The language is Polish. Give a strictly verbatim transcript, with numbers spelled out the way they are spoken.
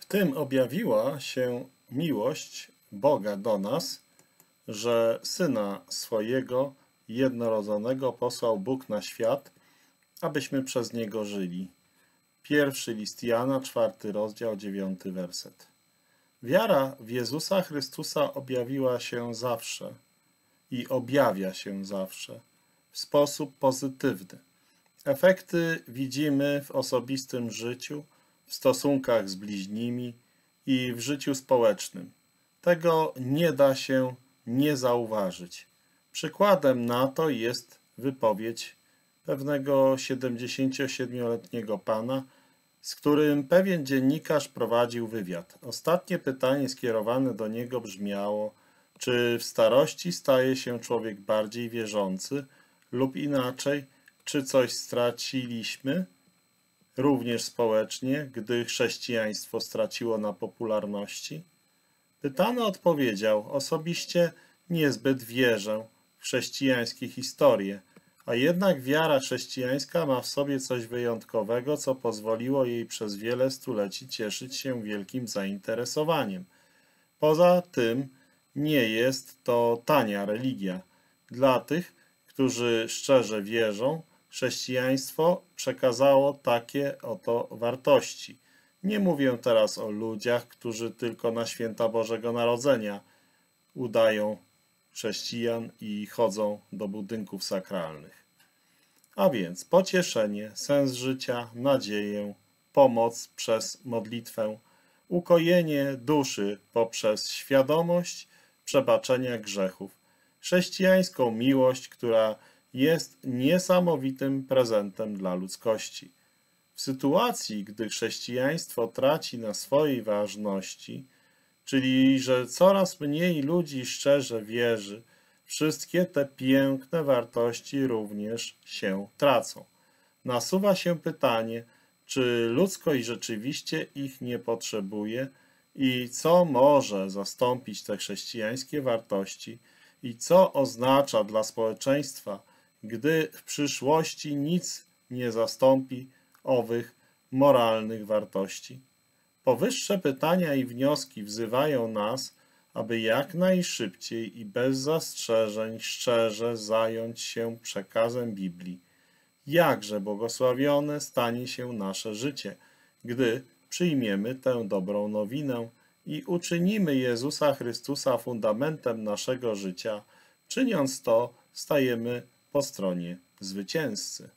tym objawiła się miłość Boga do nas, że Syna swojego jednorodzonego posłał Bóg na świat, abyśmy przez Niego żyli. Pierwszy list Jana, czwarty rozdział, dziewiąty werset. Wiara w Jezusa Chrystusa objawiła się zawsze i objawia się zawsze w sposób pozytywny. Efekty widzimy w osobistym życiu, w stosunkach z bliźnimi i w życiu społecznym. Tego nie da się nie zauważyć. Przykładem na to jest wypowiedź pewnego siedemdziesięciosiedmioletniego pana, z którym pewien dziennikarz prowadził wywiad. Ostatnie pytanie skierowane do niego brzmiało: czy w starości staje się człowiek bardziej wierzący lub inaczej, czy coś straciliśmy również społecznie, gdy chrześcijaństwo straciło na popularności? Pytany odpowiedział: osobiście niezbyt wierzę w chrześcijańskie historie, a jednak wiara chrześcijańska ma w sobie coś wyjątkowego, co pozwoliło jej przez wiele stuleci cieszyć się wielkim zainteresowaniem. Poza tym nie jest to tania religia. Dla tych, którzy szczerze wierzą, chrześcijaństwo przekazało takie oto wartości. Nie mówię teraz o ludziach, którzy tylko na święta Bożego Narodzenia udają chrześcijan i chodzą do budynków sakralnych. A więc pocieszenie, sens życia, nadzieję, pomoc przez modlitwę, ukojenie duszy poprzez świadomość przebaczenia grzechów, chrześcijańską miłość, która jest niesamowitym prezentem dla ludzkości. W sytuacji, gdy chrześcijaństwo traci na swojej ważności, czyli że coraz mniej ludzi szczerze wierzy, wszystkie te piękne wartości również się tracą. Nasuwa się pytanie, czy ludzkość rzeczywiście ich nie potrzebuje i co może zastąpić te chrześcijańskie wartości i co oznacza dla społeczeństwa, gdy w przyszłości nic nie zastąpi owych moralnych wartości. Powyższe pytania i wnioski wzywają nas, aby jak najszybciej i bez zastrzeżeń szczerze zająć się przekazem Biblii. Jakże błogosławione stanie się nasze życie, gdy przyjmiemy tę dobrą nowinę i uczynimy Jezusa Chrystusa fundamentem naszego życia. Czyniąc to, stajemy po stronie zwycięzcy.